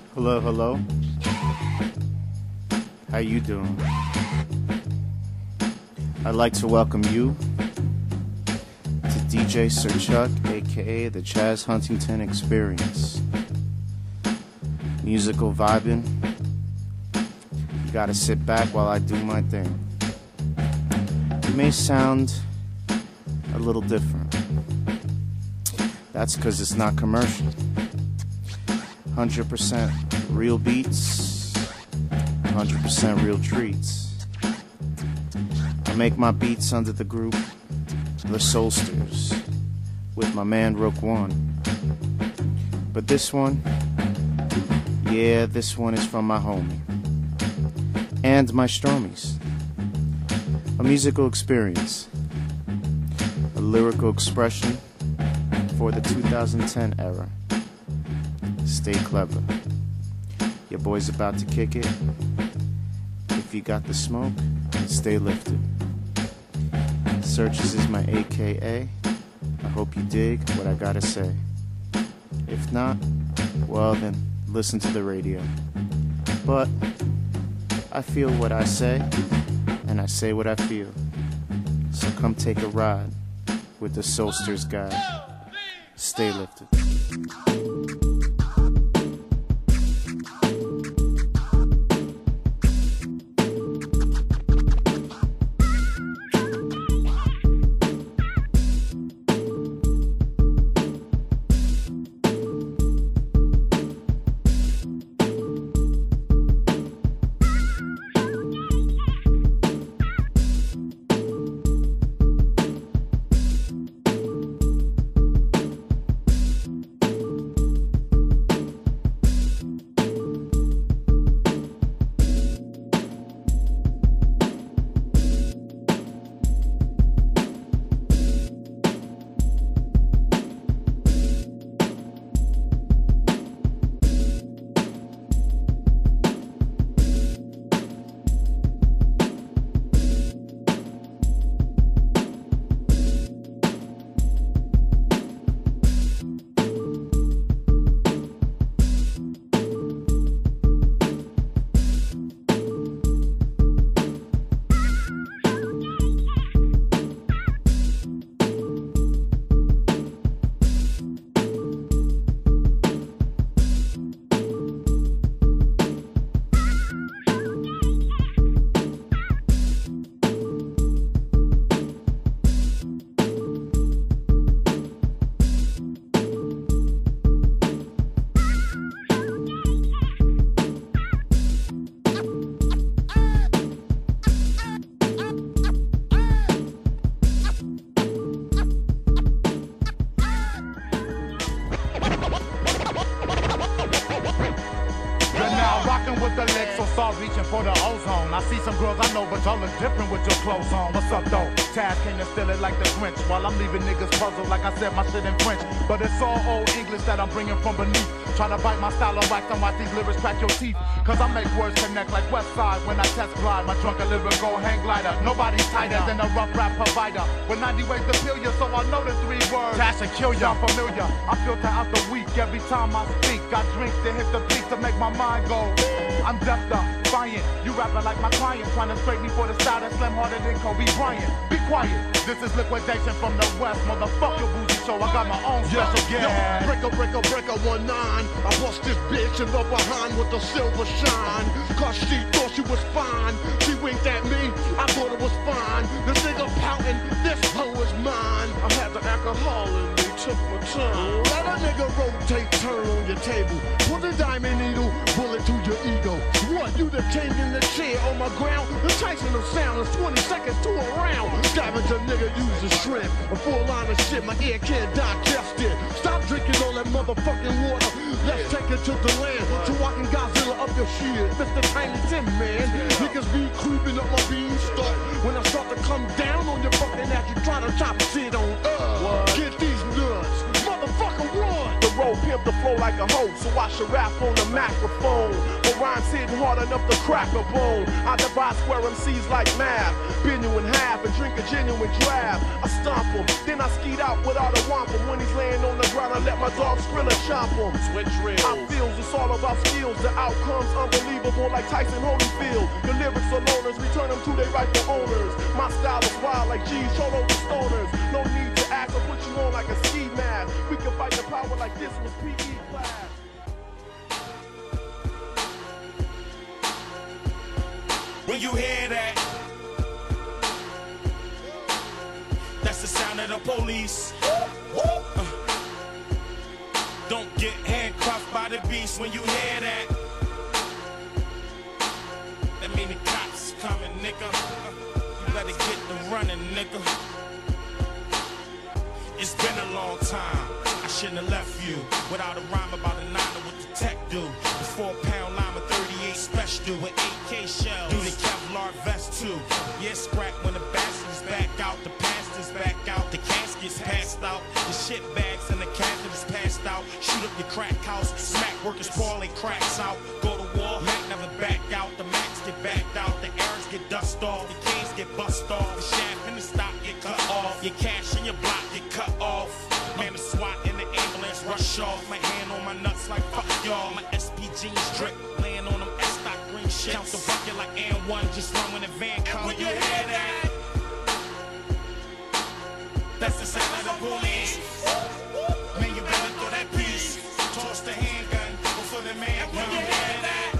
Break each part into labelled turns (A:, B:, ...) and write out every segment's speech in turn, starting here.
A: Hello, hello. How you doing? I'd like to welcome you to DJ SIrchuck, aka the Chaz Huntington Experience. Musical vibing. You gotta sit back while I do my thing. It may sound a little different. That's because it's not commercial. 100% real beats, 100% real treats. I make my beats under the group The Soulsters with my man RookOne. But this one, yeah, this one is from my homie and my stromies. A musical experience, a lyrical expression for the 2010 era. Stay clever. Your boy's about to kick it. If you got the smoke, stay lifted. Searches is my AKA. I hope you dig what I gotta say. If not, well then, listen to the radio. But I feel what I say, and I say what I feel. So come take a ride with the Soulsters guy. Stay lifted.
B: Reaching for the ozone. I see some girls I know, but y'all look different with your clothes on. What's up though? Taz came and steal it like the Grinch, while I'm leaving niggas puzzled like I said my shit in French. But it's all old English that I'm bringing from beneath. Trying to bite my style on wax and watch these lyrics crack your teeth. Cause I make words connect like West Side when I test glide. My drunken lyrical hang glider. Nobody's tighter than a rough rap provider. With 90 ways to kill you, so I know the 3 words. Taz should kill you. I'm familiar. I filter out the week every time I speak. I drink to hit the peak to make my mind go. I'm deafed up, defiant. You rapping like my client, trying to scrape me for the style that slim harder than Kobe Bryant. Be quiet. This is liquidation from the West. Motherfuck your boozy show. I got my own special guest.
C: Breaker 19. I bust this bitch in the behind with the silver shine. Cause she thought she was fine. She winked at me, I thought it was fine. This nigga pouting, this hoe is mine. I had the alcohol in me, took my time. Let a nigga rotate, turn on your table. Put a diamond needle, bullet to your ego. What, you the king in the chair on my ground? The Tyson of sound is 20 seconds to a round. Scavenger nigga use a shrimp. A full line of shit, my ear can't digest it. Stop drinking all that motherfucking water. Let's take it to the land, so I can Godzilla up your shit. Mr. Tiny Tim, man. Niggas be creeping up my beanstalk. When I start to come down on your fucking ass, you try to chop shit on us. Get these nuts, motherfucker, run.
D: The road pimp the flow like a hoe, so I should rap on the microphone. But rhymes hitting hard enough to crack a bone. I divide square MCs like math, bend you in half and drink a genuine draft. I stomp him, then I skeet out without a wampum. When he's laying on the ground, I let my dog Skrilla chomp him. Switch reels. I feels it's all about skills, the outcomes unbelievable like Tyson Holyfield. The lyrics are loners, return them to their rightful owners. My style is wild like G's, solo the stoners. No need to act or put you on like a ski mask. We can fight the power like this was PE class.
E: When you hear that, that's the sound of the police. Don't get handcuffed by the beast when you hear that. That mean the cops coming, nigga. You better get to running, nigga. It's been a long time. I shouldn't have left you without a rhyme about a 9 what the tech do. The 4-pound lima 38 special with 8K shells. Do the Kevlar vest too. Yeah, scrap when the bastard is back out. The past is back out. The casket's passed out. The shit bags and the cabinet is passed out. Shoot up your crack house. Smack workers falling cracks out. Go to war. Mac never back out. The Macs get backed out. The errands get dust off. The K's get bust off. The shaft and the stock get cut off. Your cash and your block get cut off. Man, the SWAT and the ambulance rush off. My hand on my nuts like fuck y'all. My SPG strip, laying on them S-stock green shit. Count the bucket like N1, just run when the van comes. When you hear that, that's the sound of the police. Man, you better throw that piece. Toss the handgun before the man comes. When you hear that,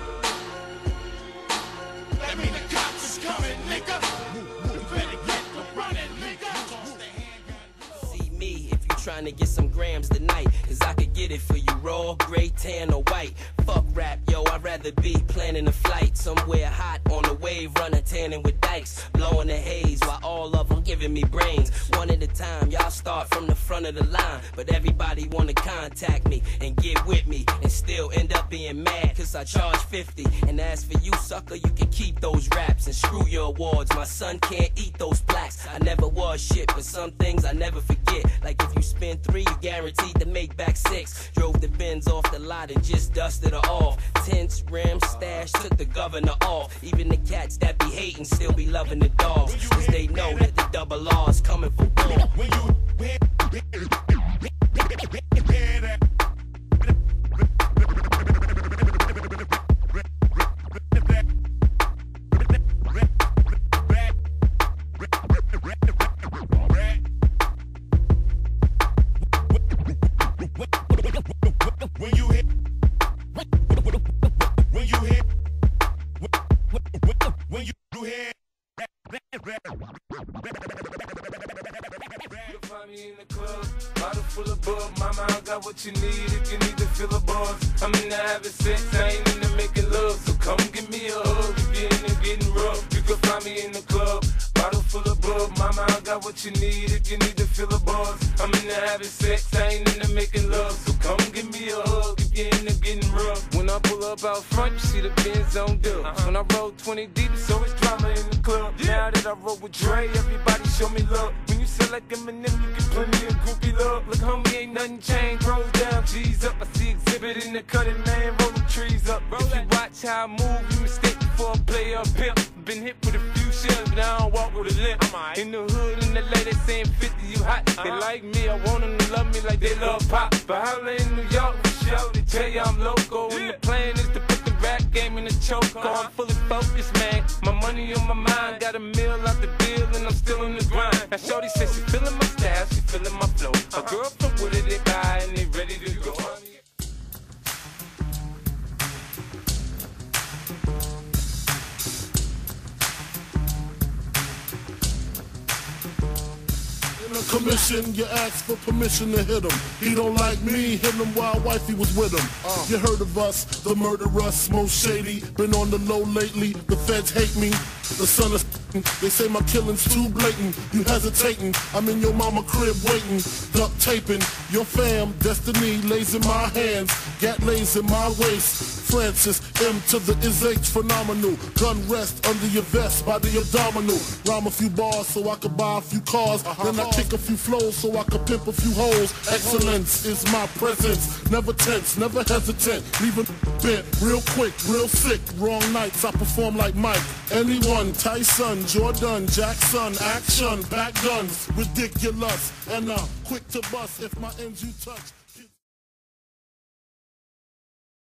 E: that mean the cops is coming, nigga. You better get to running, nigga. Toss the handgun.
F: See me if you trying to get some grams tonight, cause I could get it for you raw, gray, tan, or white. Fuck rap, yo, I'd rather be planning a flight somewhere hot on a wave, running tanning with dikes, blowing the haze while all of them giving me brains. One at a time, y'all start from the front of the line, but everybody wanna contact me and get with me and still end up being mad cause I charge 50. And as for you, sucker, you can keep those raps and screw your awards. My son can't eat those plaques. I never was shit, but some things I never forget. Like if you spend 3, you guaranteed to make back 6. Drove the Benz off the lot and just dusted her off. Tents, rims, stash, took the governor off. Even the cats that be hating still be loving the dogs, cause they know that the double R's coming for war.
E: When you hear that, when you hit, when you hit, when you hear.
G: You'll find me in the club, bottle full of bub. Mama, I got what you need if you need to feel a buzz. I'm in the having sex, I ain't in the making love. So come give me a hug if you're in the getting rough. You can find me in the club, bottle full of bub. Mama, I got what you need if you need to feel a buzz. I'm in the having sex, I ain't in the making love. So come give me a hug if you're in the getting rough. When I pull up out front, you see the Benz on dubs. When I roll 20 deep, it's always drama in the club. Now that I roll with Dre, everybody show me love. When you sell like Eminem, you get plenty of groupie love. Look, homie, ain't nothing changed. Rolls down, G's up. I see exhibit in the cutting, man, rolling trees up. If you watch how I move, you mistake before I play up pimp. Been hit with a few shells, but I don't walk with a limp. In the hood, in the LA, they saying 50, you hot. They like me, I want them to love me like they love pop. But holla in New York, for sure, they tell you I'm loco. And the plan is to put the rap game in the choke. I'm fully focused, man. My money on my mind, got a meal out the deal, and I'm still in the grind. Now shorty says she feeling my style, she feeling my flow. A girl from Wooded, they buy, and they ready to go.
C: Commission, you ask for permission to hit him. He don't like me, hit him while wifey was with him. You heard of us, the murderous, most shady. Been on the low lately, the feds hate me. The son of they say my killing's too blatant. You hesitating, I'm in your mama crib waiting. Duct taping, your fam, destiny lays in my hands. Gat lays in my waist. Francis, M to the is H phenomenal. Gun rest under your vest by the abdominal. Rhyme a few bars so I could buy a few cars. Then I kick a few flows so I could pimp a few hoes. Excellence is my presence. Never tense, never hesitant. Leaving bent real quick, real sick. Wrong nights, I perform like Mike. Anyone, Tyson, Jordan, Jackson, action, back guns, ridiculous. And quick to bust if my ends you touch.